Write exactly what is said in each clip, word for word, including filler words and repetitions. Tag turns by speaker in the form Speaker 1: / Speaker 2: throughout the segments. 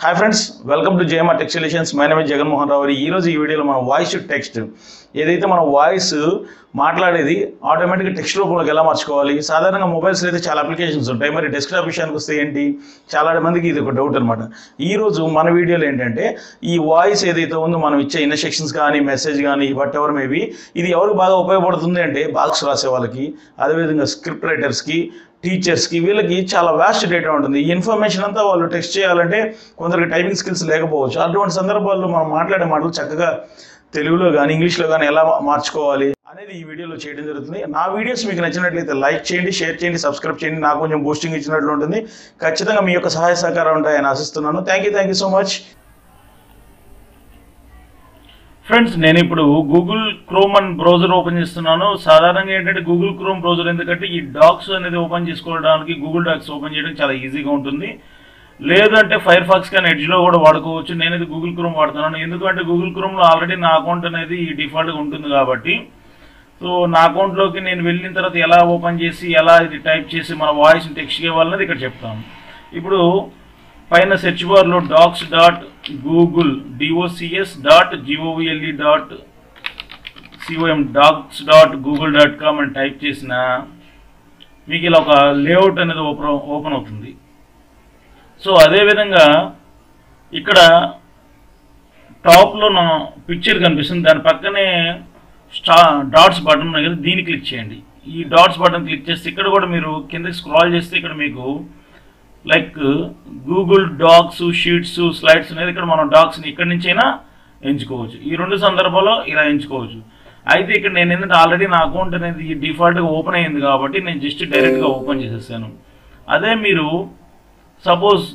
Speaker 1: Hi friends, welcome to JMR tech solutions. My name is Jagan Mohan Rao. ఈ రోజు ఈ వీడియోలో మనం వాయిస్ టు టెక్స్ట్, ఏదైతే మన వాయిస్ మాట్లాడేది ఆటోమేటిక్గా టెక్స్ట్ రూపంలోకి ఎలా మార్చుకోవాలి. సాధారణంగా మొబైల్స్లో అయితే చాలా అప్లికేషన్స్ ఉంటాయి, మరి డెస్క్టాప్ విషయానికి వస్తే ఏంటి, చాలా మందికి ఇది ఒక డౌట్ అనమాట. ఈరోజు మన వీడియోలో ఏంటంటే ఈ వాయిస్ ఏదైతే ఉందో మనం ఇచ్చే ఇన్స్ట్రక్షన్స్ కానీ మెసేజ్ కానీ వాట్ ఎవర్ మేబీ ఇది ఎవరికి బాగా ఉపయోగపడుతుంది అంటే బాక్స్ రాసే వాళ్ళకి, అదేవిధంగా స్క్రిప్ట్ రైటర్స్కి, టీచర్స్కి, వీళ్ళకి చాలా వ్యాస్ట్ డేటా ఉంటుంది. ఈ ఇన్ఫర్మేషన్ అంతా వాళ్ళు టెక్స్ట్ చేయాలంటే కొందరికి టైపింగ్ స్కిల్స్ లేకపోవచ్చు. అటువంటి సందర్భాల్లో మనం మాట్లాడే మాటలు చక్కగా తెలుగులో కానీ ఇంగ్లీష్లో కానీ ఎలా మార్చుకోవాలి అనేది ఈ వీడియోలో చేయడం జరుగుతుంది. నా వీడియోస్ మీకు నచ్చినట్లయితే లైక్ చేయండి, షేర్ చేయండి, సబ్స్క్రైబ్ చేయండి. నాకు కొంచెం బూస్టింగ్ ఇచ్చినట్లు ఉంటుంది. ఖచ్చితంగా మీ యొక్క సహాయ సహకారం ఉంటాయని ఆశిస్తున్నాను. Thank you thank you so much
Speaker 2: friends. నేను ఇప్పుడు గూగుల్ క్రోమ్ అని బ్రౌజర్ ఓపెన్ చేస్తున్నాను. సాధారణంగా ఏంటంటే గూగుల్ క్రోమ్ బ్రౌజర్ ఎందుకంటే ఈ డాక్స్ అనేది ఓపెన్ చేసుకోవడానికి గూగుల్ డాక్స్ ఓపెన్ చేయడం చాలా ఈజీగా ఉంటుంది. లేదంటే ఫైర్ ఫాక్స్ కానీ ఎడ్జ్లో కూడా వాడుకోవచ్చు. నేనైతే గూగుల్ క్రోమ్ వాడుతున్నాను. ఎందుకంటే గూగుల్ క్రోమ్లో ఆల్రెడీ నా అకౌంట్ అనేది డిఫాల్ట్గా ఉంటుంది కాబట్టి, సో నా అకౌంట్లోకి నేను వెళ్ళిన తర్వాత ఎలా ఓపెన్ చేసి ఎలా ఇది టైప్ చేసి మన వాయిస్ టెక్స్ట్ ఇవ్వాలనేది ఇక్కడ చెప్తాను. ఇప్పుడు పైన సెర్చ్ బార్లో docs dot Google DOCS dot GOVLE dot COM docs dot Google dot com అని టైప్ చేసిన మీకు ఇలా ఒక లేఅవుట్ అనేది ఓపెన్ ఓపెన్ అవుతుంది. సో అదేవిధంగా ఇక్కడ టాప్లో నా పిక్చర్ కనిపిస్తుంది, దాని పక్కనే స్టా డాట్స్ బటన్ ఉన్నాయి కదా, దీన్ని క్లిక్ చేయండి. ఈ డాట్స్ బటన్ క్లిక్ చేస్తే ఇక్కడ కూడా మీరు కిందకి స్క్రాల్ చేస్తే ఇక్కడ మీకు like Google docs, sheets, slides అనేది ఇక్కడ మనం డాక్స్ని ఇక్కడి నుంచి అయినా ఎంచుకోవచ్చు. ఈ రెండు సందర్భాల్లో ఇలా ఎంచుకోవచ్చు. అయితే ఇక్కడ నేను ఏంటంటే ఆల్రెడీ నా అకౌంట్ అనేది డిఫాల్ట్గా ఓపెన్ అయ్యింది కాబట్టి నేను జస్ట్ డైరెక్ట్గా ఓపెన్ చేసేసాను. అదే మీరు సపోజ్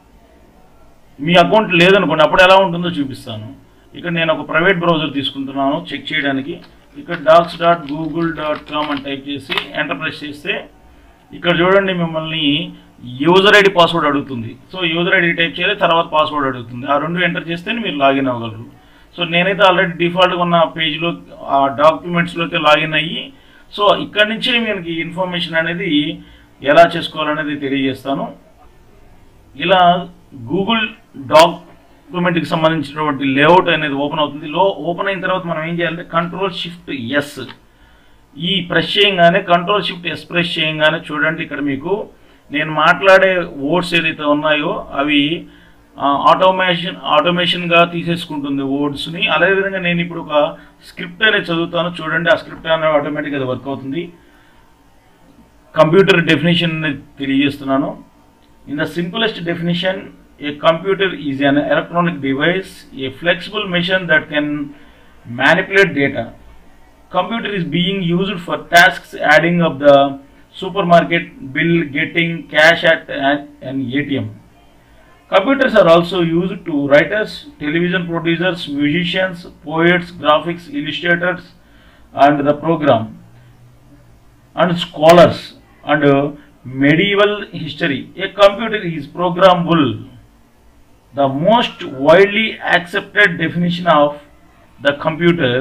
Speaker 2: మీ అకౌంట్ లేదనుకోండి, అప్పుడు ఎలా ఉంటుందో చూపిస్తాను. ఇక్కడ నేను ఒక ప్రైవేట్ బ్రౌజర్ తీసుకుంటున్నాను చెక్ చేయడానికి. ఇక్కడ docs dot Google dot com అని టైప్ చేసి ఎంటర్ ప్రెస్ చేస్తే ఇక్కడ చూడండి మిమ్మల్ని యూజర్ ఐడి పాస్వర్డ్ అడుగుతుంది. సో యూజర్ ఐడి టైప్ చేయాలి, తర్వాత పాస్వర్డ్ అడుగుతుంది. ఆ రెండు ఎంటర్ చేస్తే మీరు లాగిన్ అవ్వగలరు. సో నేనైతే ఆల్రెడీ డిఫాల్ట్గా ఉన్న పేజ్లో ఆ డాక్యుమెంట్స్లోకి లాగిన్ అయ్యి, సో ఇక్కడి నుంచే మనకి ఇన్ఫర్మేషన్ అనేది ఎలా చేసుకోవాలనేది తెలియజేస్తాను. ఇలా గూగుల్ డాక్యుమెంట్కి సంబంధించినటువంటి లేఅవుట్ అనేది ఓపెన్ అవుతుంది. లో ఓపెన్ అయిన తర్వాత మనం ఏం చేయాలంటే control shift S E press చేయగానే, కంట్రోల్ షిఫ్ట్ ఎస్ ప్రెస్ చేయగానే చూడండి ఇక్కడ మీకు నేను మాట్లాడే వర్డ్స్ ఏదైతే ఉన్నాయో అవి ఆటోమేషన్ ఆటోమేషన్గా తీసేసుకుంటుంది వర్డ్స్ని. అదేవిధంగా నేను ఇప్పుడు ఒక స్క్రిప్ట్ అనేది చదువుతాను, చూడండి ఆ స్క్రిప్ట్ అనేది ఆటోమేటిక్గా అది వర్క్ అవుతుంది. కంప్యూటర్ డెఫినేషన్ అనేది తెలియజేస్తున్నాను. In the simplest definition, a computer is an electronic device, a flexible machine that can manipulate data. Computer is being used for tasks adding up the supermarket bill, getting cash at an A T M. Computers are also used to writers, television producers, musicians, poets, graphics illustrators, and the program, and scholars, and uh, medieval history. A computer is programmable. The most widely accepted definition of the computer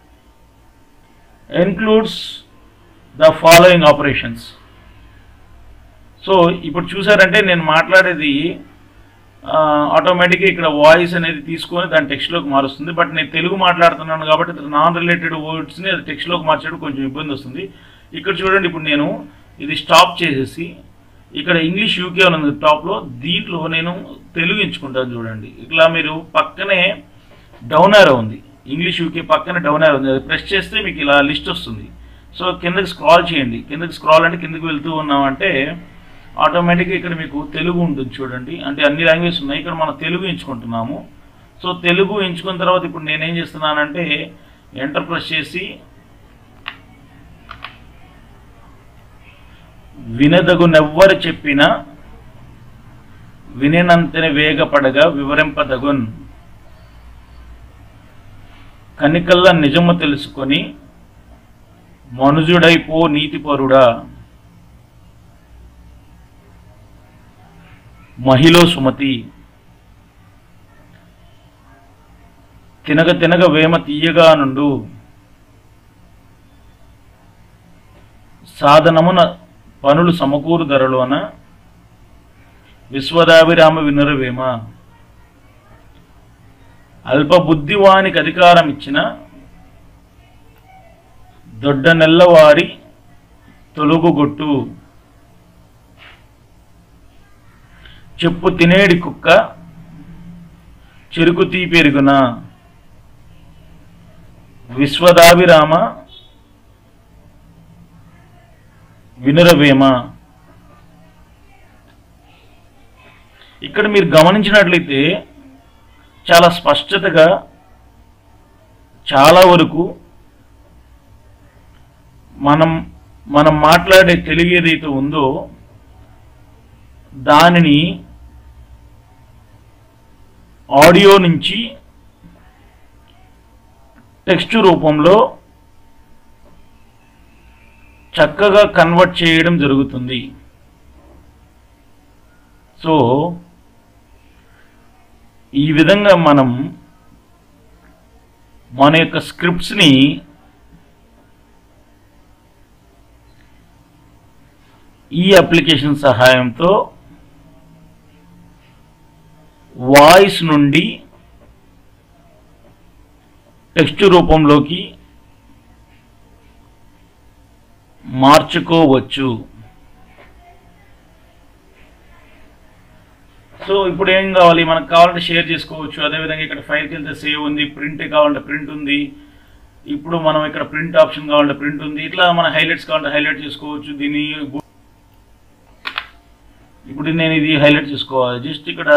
Speaker 2: includes the following operations. So ఇప్పుడు చూసారంటే నేను మాట్లాడేది ఆటోమేటిక్గా ఇక్కడ voice అనేది తీసుకొని దాని టెక్స్ట్లోకి మారుస్తుంది. బట్ నేను తెలుగు మాట్లాడుతున్నాను కాబట్టి నాన్ రిలేటెడ్ వర్డ్స్ని అది టెక్స్ట్లోకి మార్చడం కొంచెం ఇబ్బంది వస్తుంది. ఇక్కడ చూడండి, ఇప్పుడు నేను ఇది స్టాప్ చేసేసి ఇక్కడ ఇంగ్లీష్ యూకే ఉన్నది టాప్లో, దీంట్లో నేను తెలుగు ఎంచుకుంటాను. చూడండి ఇట్లా మీరు పక్కనే డౌన్ యారో ఉంది, ఇంగ్లీష్ యూకే పక్కన డౌన్ యారో ఉంది, అది ప్రెస్ చేస్తే మీకు ఇలా లిస్ట్ వస్తుంది. సో కిందకి స్క్రాల్ చేయండి. కిందకి స్క్రాల్ అంటే కిందకి వెళ్తూ ఉన్నామంటే ఆటోమేటిక్గా ఇక్కడ మీకు తెలుగు ఉంటుంది. చూడండి అంటే అన్ని లాంగ్వేజెస్ ఉన్నాయి, ఇక్కడ మనం తెలుగు ఎంచుకుంటున్నాము. సో తెలుగు ఎంచుకున్న తర్వాత ఇప్పుడు నేనేం చేస్తున్నానంటే ఎంటర్ ప్రెస్ చేసి వినదగునెవ్వరు చెప్పిన వినేనంతనే వేగపడగా వివరింపదగున్, కనికల్లా నిజము తెలుసుకొని మనుజుడైపో నీతిపరుడా, మహిళ సుమతి, తినగ తినగ వేమ తీయగా నుండు, సాధనమున పనులు సమకూరు ధరలోన విశ్వదాభిరామ వినురవేమ. అల్పబుద్ధివానికి అధికారం ఇచ్చిన దొడ్డ నెల్లవారి తొలుగుగొట్టు, చెప్పు తినేడి కుక్క చెరుకు తీ పెరుగున, విశ్వదాభిరామ వినురవేమ. ఇక్కడ మీరు గమనించినట్లయితే చాలా స్పష్టతగా చాలా వరకు మనం మనం మాట్లాడే తెలుగు ఏదైతే ఉందో దానిని ఆడియో నుంచి టెక్స్ట్ రూపంలో చక్కగా కన్వర్ట్ చేయడం జరుగుతుంది. సో ఈ విధంగా మనం మన యొక్క స్క్రిప్ట్స్ని ఈ అప్లికేషన్ సహాయంతో వాయిస్ నుండి టెక్స్ట్ రూపంలోకి మార్చుకోవచ్చు. సో ఇప్పుడు ఏం కావాలి, మనకు కావాలంటే షేర్ చేసుకోవచ్చు. అదేవిధంగా ఇక్కడ ఫైల్కి వెళ్తే సేవ్ ఉంది, ప్రింట్ కావాలంటే ప్రింట్ ఉంది. ఇప్పుడు మనం ఇక్కడ ప్రింట్ ఆప్షన్ కావాలంటే ప్రింట్ ఉంది. ఇట్లా మన హైలైట్స్ కావాలంటే హైలైట్ చేసుకోవచ్చు. దీన్ని ఇప్పుడు నేను ఇది హైలైట్ చేసుకోవాలి. జస్ట్ ఇక్కడ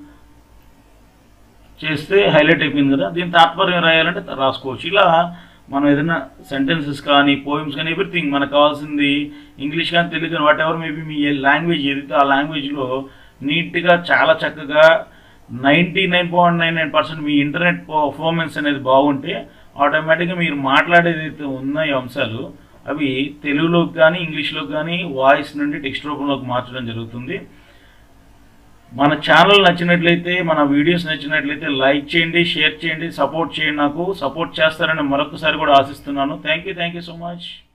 Speaker 2: చేస్తే హైలైట్ అయిపోయింది కదా. దీని తాత్పర్యం రాయాలంటే రాసుకోవచ్చు. ఇలా మనం ఏదైనా సెంటెన్సెస్ కానీ పోయిమ్స్ కానీ ఎవ్రీథింగ్ మనకు కావాల్సింది ఇంగ్లీష్ కానీ తెలుగు కానీ వాట్ ఎవర్ మేబీ మీ లాంగ్వేజ్ ఏదైతే ఆ లాంగ్వేజ్లో నీట్గా చాలా చక్కగా ninety nine point nine nine percent మీ ఇంటర్నెట్ పర్ఫార్మెన్స్ అనేది బాగుంటే ఆటోమేటిక్గా మీరు మాట్లాడేది అయితే ఉన్నాయి అంశాలు అవి తెలుగులోకి కానీ ఇంగ్లీష్లోకి కానీ వాయిస్ నుండి టెక్స్ట్ రూపంలోకి మార్చడం జరుగుతుంది. మన ఛానల్ నచ్చినట్లయితే, మన వీడియోస్ నచ్చినట్లయితే లైక్ చేయండి, షేర్ చేయండి, సపోర్ట్ చేయండి. నాకు సపోర్ట్ చేస్తారని మరొకసారి కూడా ఆశిస్తున్నాను. Thank you thank you so much.